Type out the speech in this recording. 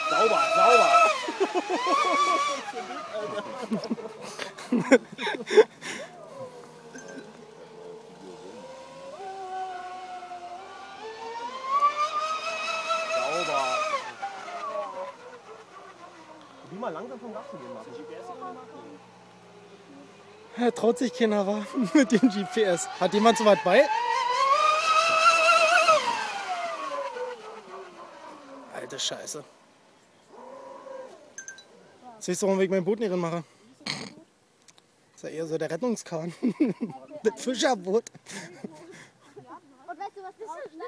Sauber, sauber. Sauber. Wie mal langsam vom Gas zu gehen, Martin. Er traut sich keiner, wa? Mit dem GPS. Hat jemand so weit bei? Alte Scheiße. Siehst du, warum ich mein Boot nicht mache? Das ist ja eher so der Rettungskahn. Das Fischerboot. Und weißt du, was das ist?